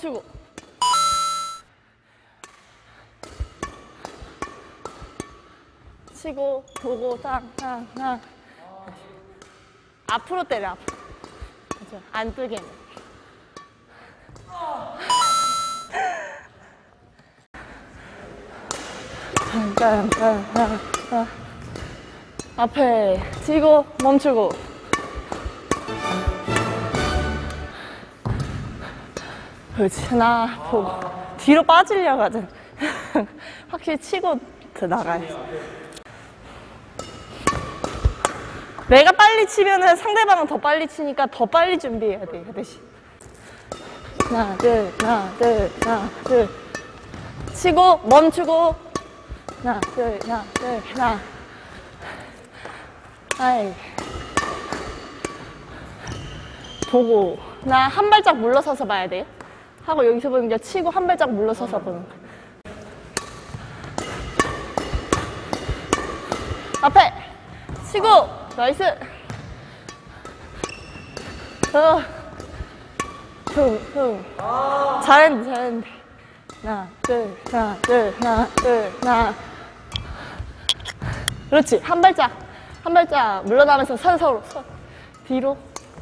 멈추고. 치고, 보고, 땅. 앞으로 때려, 앞으로. 그렇죠. 안 뜨게. 앞에 치고, 멈추고. 그렇지. 하나, 보고. 뒤로 빠지려고 하잖아. 확실히 치고 나가야지. 내가 빨리 치면은 상대방은 더 빨리 치니까 더 빨리 준비해야 돼. 대신. 하나, 둘. 치고, 멈추고. 하나, 둘. 아이. 보고. 나 한 발짝 물러서서 봐야 돼요. 하고 여기서 보는 게 치고 한 발짝 물러서서 보는 거. 앞에 치고 나이스. 잘했는데. 하나, 둘. 그렇지. 한 발짝 물러나면서 서로 뒤로.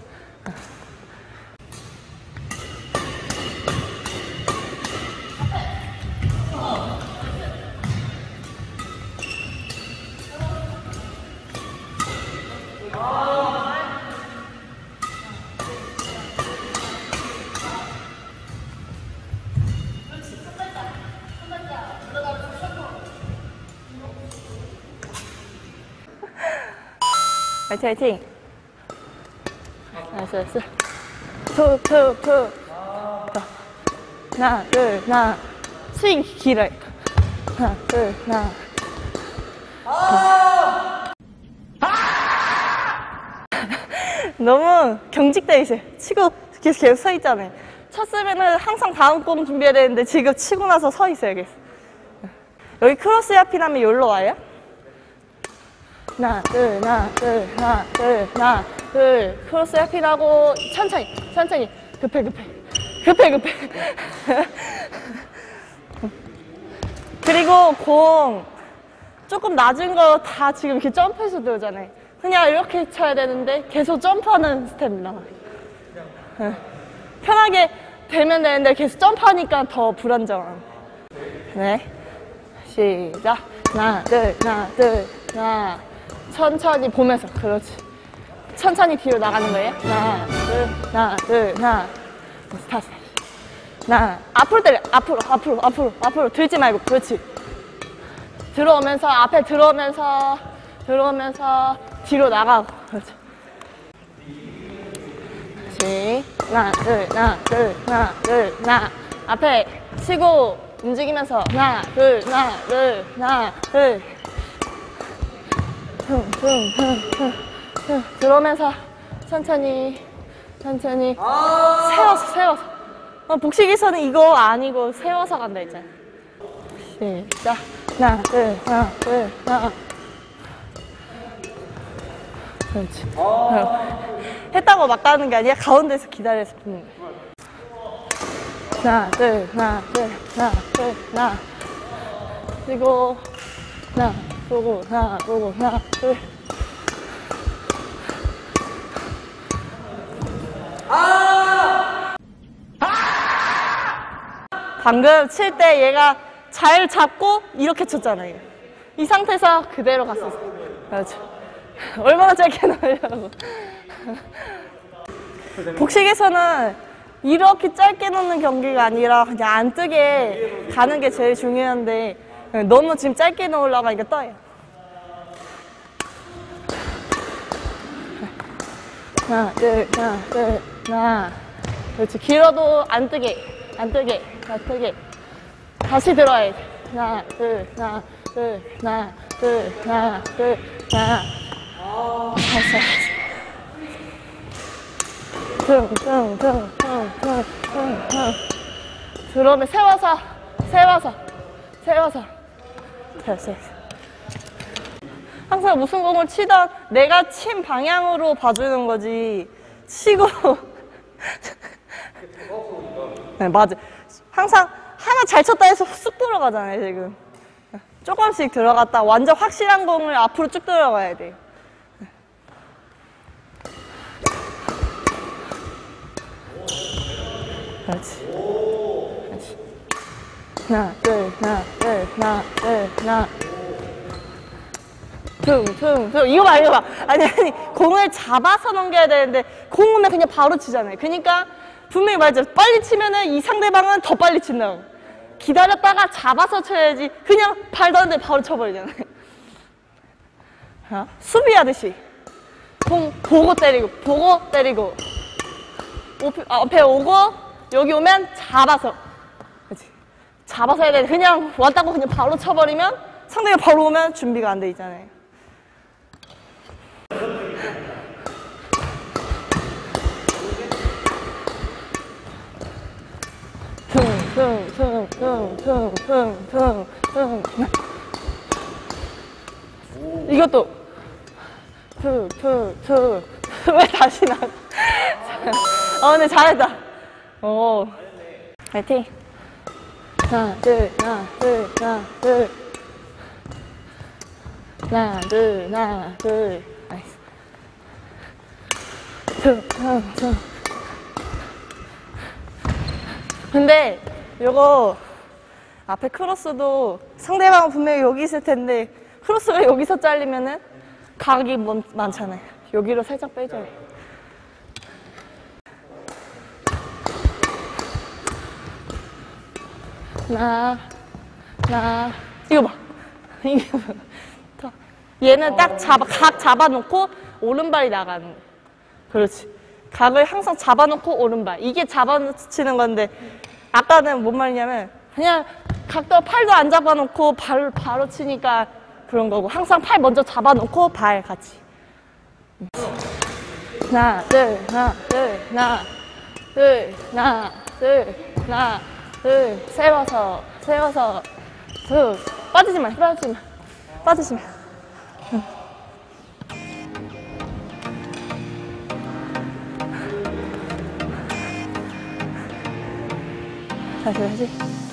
화이팅. 나이스. 투. 하나, 둘. 스윙 길어요. 하나, 둘. 너무 경직돼 있어요. 치고 계속 서 있잖아요. 쳤으면은 항상 다음 공 준비해야 되는데 지금 치고 나서 서 있어요. 계속. 여기 크로스 야피라면 여기로 와요. 하나, 둘. 크로스 야피라고 천천히. 급해. 그리고 공 조금 낮은 거 다 지금 이렇게 점프해서 들어오잖아요. 그냥 이렇게 쳐야 되는데 계속 점프하는 스텝입니다. 편하게 되면 되는데 계속 점프하니까 더 불안정한. 네. 시작. 하나, 둘. 천천히 보면서. 그렇지. 천천히 뒤로 나가는 거예요. 하나, 둘. 다시. 앞으로 때려. 앞으로. 들지 말고. 그렇지. 들어오면서, 앞에 들어오면서 뒤로 나가고. 그렇지. 다시. 하나, 둘. 앞에 치고 움직이면서. 하나, 둘. 들어오면서 천천히 세워서. 복식에서는 이거 아니고 세워서 간다 했잖아. 시작. 하나, 둘. 그렇지. 했다고 막 가는 게 아니라 가운데서 기다려서 붙는 거야. 하나, 둘. 그리고 하나, 보고, 하나, 둘. 방금 칠 때 얘가 잘 잡고 이렇게 쳤잖아요. 이 상태에서 그대로 갔었어. 그렇죠. 얼마나 짧게 넣으려고. 복식에서는 이렇게 짧게 넣는 경기가 아니라 그냥 안 뜨게 가는 게 제일 중요한데 너무 지금 짧게 넣으려고 하니까 떠요. 하나, 둘. 그렇지. 길어도 안 뜨게. 다시 들어야 돼. 하나, 둘. 다시. 들어오면 세워서. 됐어. 항상 무슨 공을 치던 내가 친 방향으로 봐주는 거지. 치고. 네, 맞아. 항상 하나 잘 쳤다 해서 쑥 들어가잖아요, 지금. 조금씩 들어갔다 완전 확실한 공을 앞으로 쭉 들어가야 돼요. 그렇지. 그렇지. 하나, 둘, 하나, 둘, 하나, 둘, 하나. 퉁. 이거 봐, 이거 봐. 아니, 공을 잡아서 넘겨야 되는데, 공 오면 그냥 바로 치잖아요. 그러니까, 분명히 말이죠. 빨리 치면은 이 상대방은 더 빨리 친다고. 기다렸다가 잡아서 쳐야지. 그냥 발 던데 바로 쳐버리잖아요. 수비하듯이. 공 보고 때리고. 앞에 오고, 여기 오면 잡아서. 그렇지. 잡아서 해야 돼. 그냥 왔다고 그냥 바로 쳐버리면, 상대가 바로 오면 준비가 안 돼 있잖아요. 이것도 왜 다시 나? 근데 잘했다. 오, 파이팅. 하나 둘. 나이스. 근데 요거 앞에 크로스도 상대방은 분명히 여기 있을 텐데 크로스가 여기서 잘리면은 각이 많잖아요. 여기로 살짝 빼줘요. 이거 봐. 얘는 딱 각 잡아놓고 오른발이 나가는 거야. 그렇지. 각을 항상 잡아놓고 오른발. 이게 잡아치는 건데 아까는 뭔 말이냐면 그냥 각도 팔도 안 잡아놓고 바로 치니까 그런 거고 항상 팔 먼저 잡아놓고 발 같이. 하나 둘 세워서 빠지지 마. 응. 다시